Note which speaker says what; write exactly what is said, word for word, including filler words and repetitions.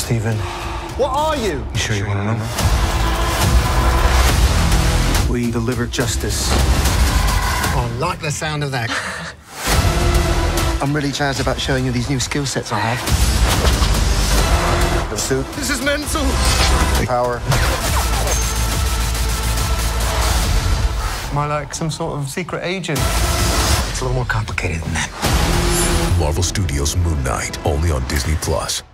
Speaker 1: Stephen.
Speaker 2: What are you?
Speaker 1: You sure you want to know? We deliver justice.
Speaker 2: Oh, I like the sound of that.
Speaker 1: I'm really jazzed about showing you these new skill sets I have. The suit.
Speaker 2: This is mental.
Speaker 1: The power.
Speaker 3: Am I like some sort of secret agent?
Speaker 1: It's a little more complicated than that.
Speaker 4: Marvel Studios' Moon Knight, only on Disney Plus.